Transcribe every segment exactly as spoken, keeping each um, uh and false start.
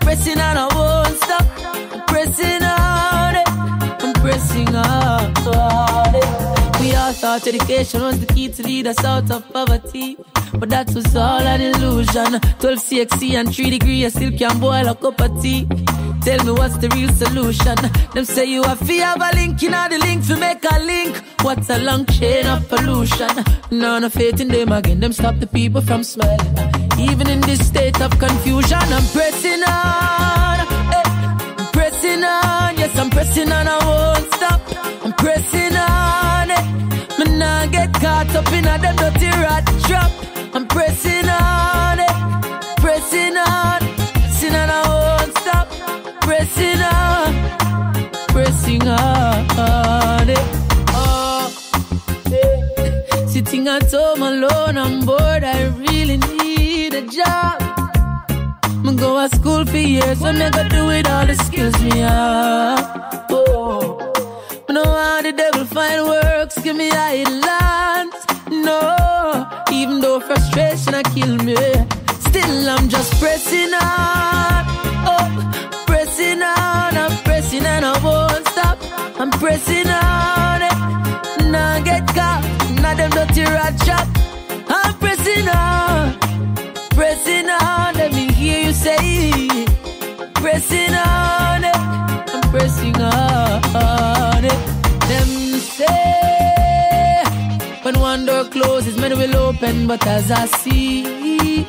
pressing and I won't stop. I'm pressing on it. I'm pressing on it. We all thought education was the key to lead us out of poverty, but that was all an illusion. twelve C X C and three degree, I still can't boil a cup of tea. Tell me what's the real solution? Them say you have to have a link, you know the link to make a link. What's a long chain of pollution? None of faith in them again, them stop the people from smiling. Even in this state of confusion, I'm pressing on, hey, I'm pressing on, yes I'm pressing on, I won't stop. I'm pressing on, it. Me nah get caught up in a them dirty rat trap. I'm pressing on, it, pressing on, pressing on, I won't stop. Pressing on, pressing on, it. Oh, yeah. Sitting at home alone, I'm bored, I really need a job. I'm go to school for years, so me go do it all the skills me have. Oh, I know how the devil find works, give me islands. No, even though frustration I kill me, still I'm just pressing on. Oh, pressing on, I'm pressing and I won't stop. I'm pressing on it, now get caught, now them dirty rat trap. I'm pressing on, pressing on, let me hear you say it. Pressing on it, I'm pressing on it. Them say, when one door closes, many will open, but as I see,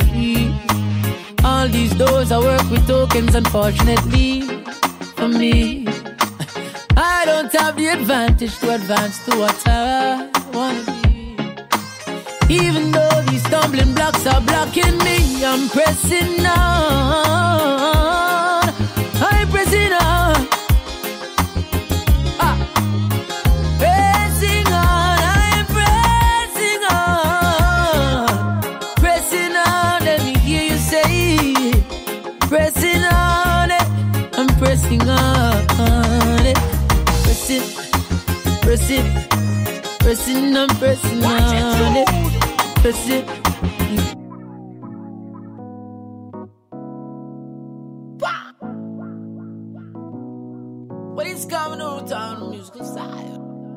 all these doors I work with tokens, unfortunately, for me. I don't have the advantage to advance to what I wanna be. Even though these stumbling blocks are blocking me, I'm pressing on. I'm pressing on. Ah. Pressing on, I'm pressing on. Pressing on, let me hear you say it. Pressing on it, I'm pressing on it. Pressing, pressing, pressing, I'm pressing on it. Pressing. What is coming out on the musical side?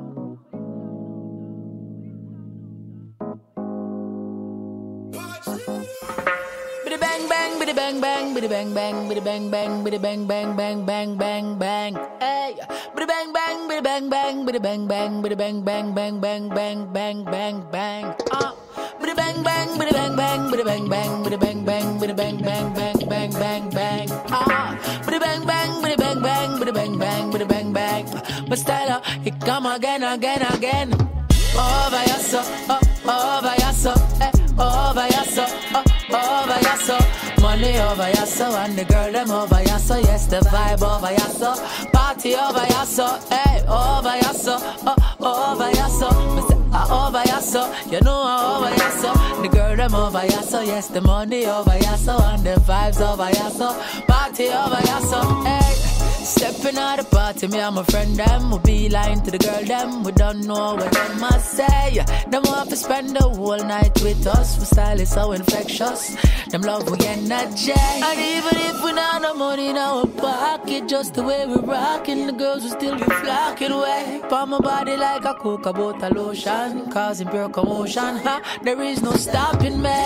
Biddy bang bang, biddy bang bang, biddy bang bang, biddy bang bang, biddy bang bang bang bang bang bang. Hey, biddy bang bang, biddy bang bang, biddy bang bang, biddy bang bang bang bang bang bang bang bang. Ah, biddy bang bang, biddy bang bang, biddy bang bang, biddy bang bang, biddy bang bang bang bang bang bang. Ah, biddy bang bang, biddy bang bang, biddy bang bang, biddy bang bang. My style, it come again, again, again. Over your so, oh, over your so, eh, over your so, oh, over your so. Money over your so, and the girl them over your so. Yes, the vibe over your so, party over your so, eh, over your so, oh, over your so. Over your so, you know I over your so. The girl them over your so, yes, the money over your so, and the vibes over your so, party over your so, hey. Stepping out the party, me and my friend them, we be lying to the girl them, we don't know what them must say. Them want to spend the whole night with us, we style is so infectious. Them love we energy. And even if we not no money in our pocket, just the way we rockin', the girls will still be flocking away. Palm my body like a coca butter lotion, causing pure commotion. Huh? There is no stopping me.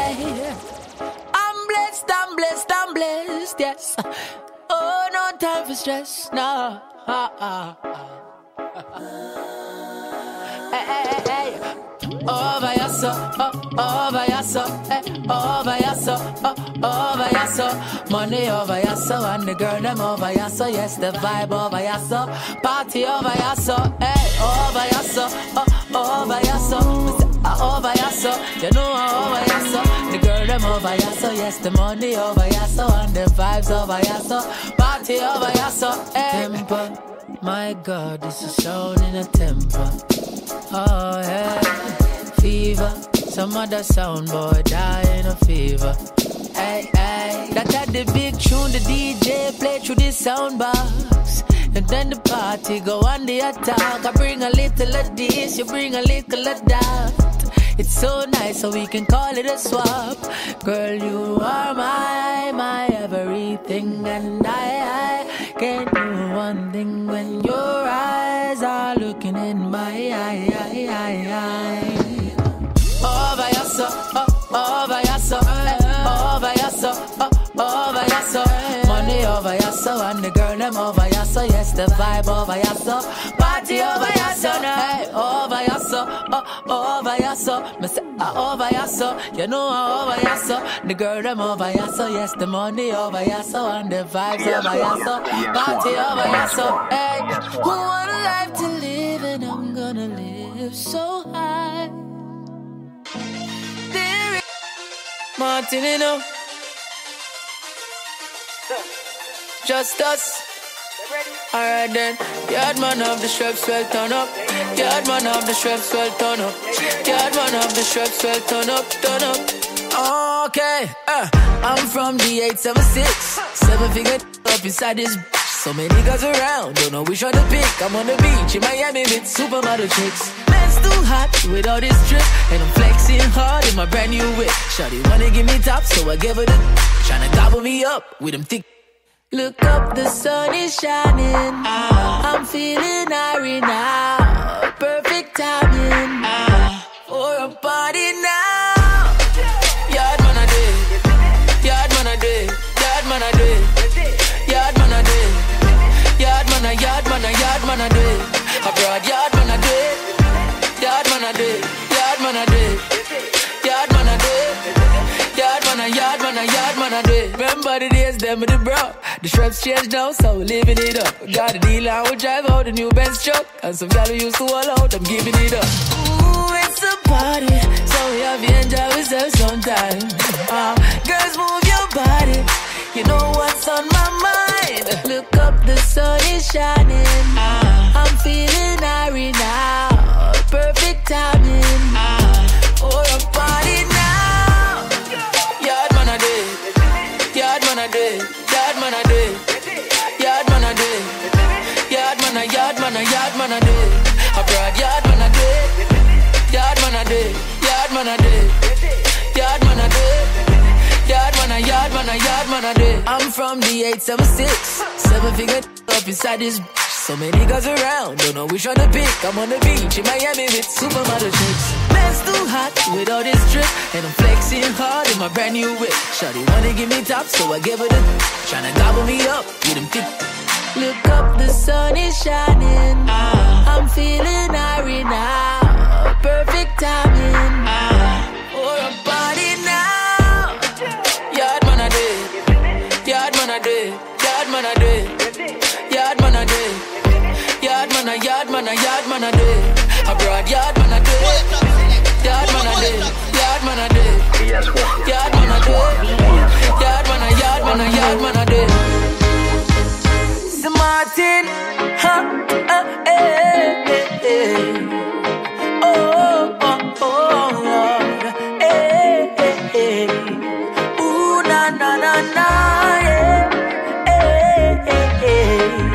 I'm blessed, I'm blessed, I'm blessed, yes. Oh, no time for stress, no. Ah, ah, ah. Hey, hey, hey. Over your so, oh, over your so, eh, over your so, oh, over your so. Money over your so, and the girl them over your so. Yes, the vibe over your so, party over your so, hey, over your so, oh, over your so. Over your so, you know over your so. The girl them over your so, yes, the money over your so, and the vibes over your so, party over your so, hey. Temper, my God, this is sound in a temper. Oh yeah, fever, some other sound boy die in a fever. Hey, hey, that had the big tune, the D J play through this sound box. And then the party go on the attack. I bring a little of this, you bring a little of that. It's so nice, so we can call it a swap. Girl, you are my, my everything. thing, and I, I can't do one thing when your eyes are looking in my eye, eye, eye, eye. Over your so, oh, over your so, over your so, oh, over your so. Money over your so, and the girl them over your so. Yes, the vibe over your so, party over your so. Hey, over your so, oh, over your so. Me say uh, over your so, you know uh, over your so. The girl them over your so. Yes, the money over your so, and the vibes yes, over your so, party over your so. Hey, who want a life to live, and I'm gonna live so high. Martin, you know, just us. Alright then, yard man of the straps well turn up. Yard man of the straps well turn up. Yard man of the straps well turn up, turn up. Okay, uh, I'm from the eight seven six. Seven figure up inside this. So many niggas around, don't know which one to pick. I'm on the beach in Miami with supermodel chicks. Man's too hot with all this drip, and I'm flexing hard in my brand new whip. Shawty wanna give me top, so I give her the tryna gobble me up with them thick. Look up, the sun is shining. Ah, I'm feeling airy now. Perfect timing ah, for a party now. Yard man a day, yard man a day, yard man a day, yard man a day, yard man a yard man a yard man a day. A broad yard man a day, yard man a day, yard man a day, yard man a day, yard man a yard man a yard man a day. Remember the days them with the bro. The straps changed now, so we living it up. Got a deal and we drive out the new Benz truck, and some gal we used to all out, I'm giving it up. Ooh, it's a party, so we have to enjoy ourselves sometime. Uh, girls, move your body, you know what's on my mind. Look up, the sun is shining. Uh, I'm feeling airy now. Perfect timing uh, for a party now. Yard man a day, yard man a day, yard man a day, yard man a day, yard man a yard man a yard man a day. A broad yard man a day, yard man a day, yard man a day, yard man a day, yard man a yard man a yard man a day. I'm from the eight seven six, seven figure up inside this. So many niggas around, don't know which one to pick. I'm on the beach in Miami with supermodel chicks. Man's too hot with all this drip, and I'm flexing hard in my brand new whip. Shawty wanna give me top, so I give her the tryna gobble me up with them thick. Look up, the sun is shining. Ah, I'm feeling airy now. Perfect timing ah, for a party now. Yard man a day, yard man a day, yard man a day, yard man a day. Yard man a yard man a yard man a day. A broad yard man a day. Yard man a day. Yard man a day. Yard man a day. Yard man a yard man a yard man a day. Saint Martin, huh? Uh, eh, eh, eh. Oh, oh, oh, Lord. Eh, eh, eh. Ooh, na, na, na, na, yeah. Eh, eh, eh.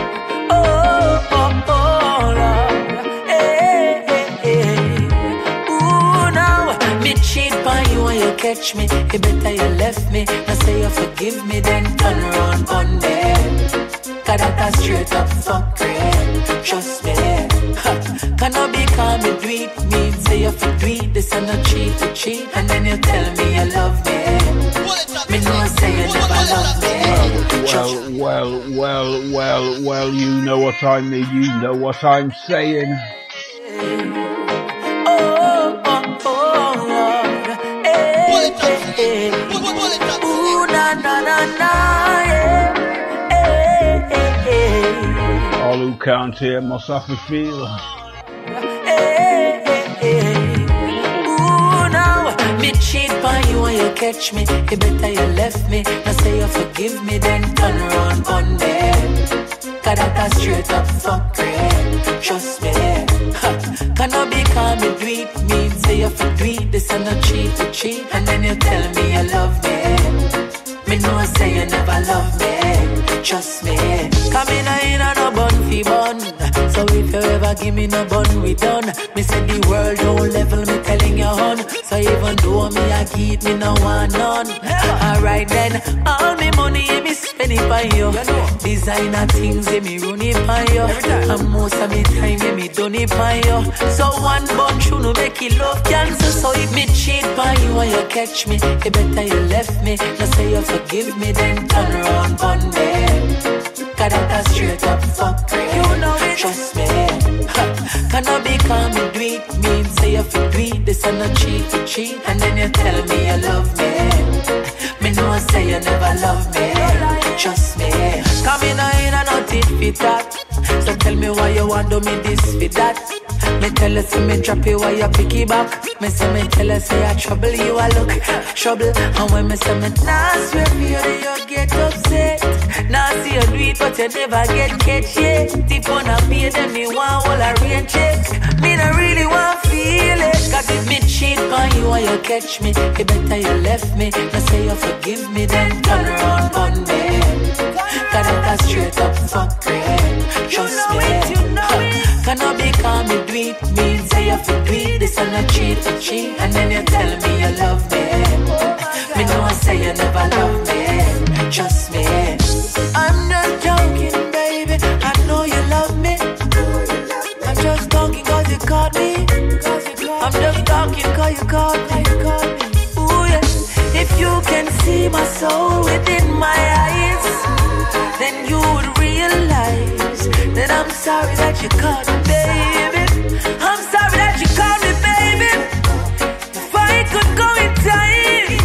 You catch me, you better you left me. Now say you forgive me, then turn around on me. Cause that's a straight up fuck it. Trust me ha. Cannot be calm, you do it me. Say you for do it, this and not cheat to cheat. And then you tell me you love me. Me know say you never love me. Well, well, well, well, well, you know what I mean, you know what I'm saying. Ooh, na, na, na, na, yeah. Hey, hey, hey. All who can't hear must have to feel. Hey, hey, hey. Ooh, now me cheat on you and you catch me. You better you left me. Now say you forgive me, then turn around on me. Cause that's a straight up fuck it. Trust me ha. Cannot be calm, you do it me. Say you for do it, this and not cheat to cheat. And then you tell me you love me. Me know say you never love me. Trust me. Come in in a no bun fi bun. So if you ever give me no bun, we done. Me say the world don't level, me telling you hun. So even though me a keep me no one none. Alright then, all me money, me spend it by you. Designer things, me run it by you. And most of me time, me done it by you. So one bunch, you know, make it love cancer. So if me cheat by you and you catch me, you better you left me. Now say you forgive me, then turn around one day. Cause that's a straight up fuck, you know it. Trust me. Can I be calm and do it? Me say you fi do it, this and not cheat to cheat. And then you tell me you love me. Me know I say you never love me. Trust me. Come in and not it fit that. So tell me why you want to me this fit that. Me tell you say me drop you why you pick it back. Me say me tell you say I trouble you I look trouble. And when me say me nah swear for you then you get upset. Nah see you do it but you never get catch yet. If on a pay then me want all a rain check. Me not really want feel it. Cause if me cheat on you and you catch me, you better you left me. Now say you forgive me then turn around one day. Cause that's a straight up fuck it. Trust me. Can I be calm and do it? Me say you fi do it, this and not cheat for cheat. And then you tell me you love me. Me know I say you never love me. Trust me. I'm not joking, baby. I know you love me. I'm just talking cause you caught me. I'm just talking cause you caught me. Ooh yeah. If you can see my soul within my eyes, then you would realize that I'm sorry that you caught me, baby. I'm sorry that you caught me, baby. If I could go in time,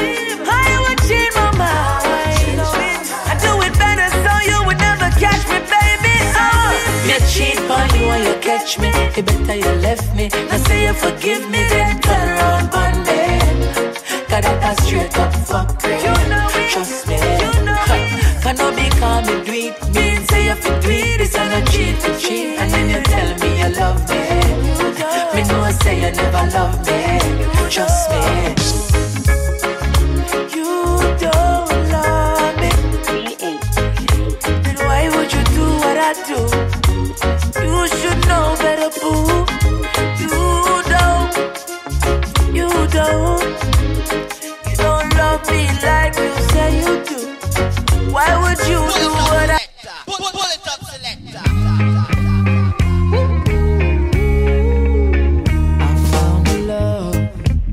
I would change my mind. I'd do it better so you would never catch me, baby. Oh, me cheat on you and you catch me. You better you left me. Now say you forgive me, then turn around one day. Cause that's a straight up fuck it. Trust me. Can I be calm and do it? Me say you fi do it, this and not cheat to cheat. And then you tell me you love me. Me know I say you never love me. Trust me. You don't love me. Then why would you do what I do? You should know better, boo. You don't. You don't. You don't love me like you say you do. Why would you do what I Pull, pull it up, selector. I found a love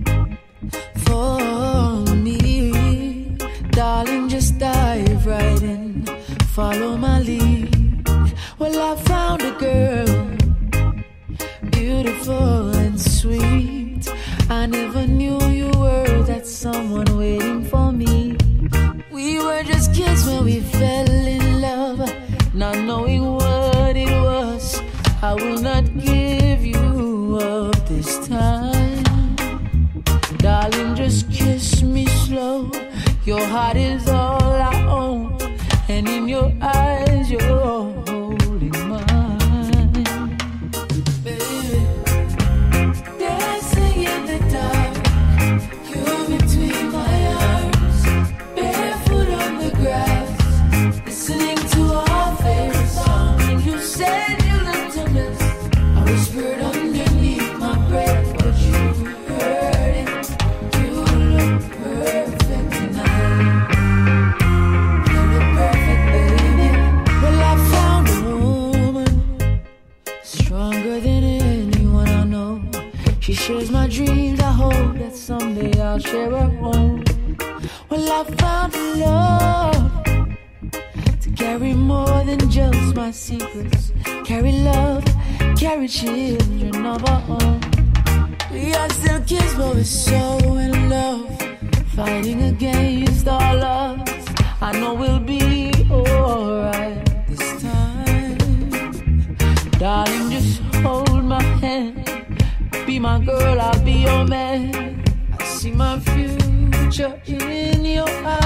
for me. Darling, just dive right in. Follow my lead. Well, I found a girl, beautiful and sweet. I never knew you were that someone waiting for me. We were just kids when we fell in love, not knowing what it was. I will not give you up this time. Darling, just kiss me slow. Your heart is all I own, and in your eyes you're holding mine. Baby, dancing in the dark, you're between my arms, barefoot on the grass, listening to our favorite song. And you said you looked a mess. I whispered underneath my breath, but you heard it. You look perfect tonight. You look perfect, baby. Well, I found a woman stronger than anyone I know. She shares my dreams. I hope that someday I'll share her home. Well, I found a love to carry more than just my secrets. Carry love, carry children of our own. We are still kids, but we're so in love, fighting against all odds. I know we'll be alright this time. Darling, just hold my hand. Be my girl, I'll be your man. I see my future in your eyes.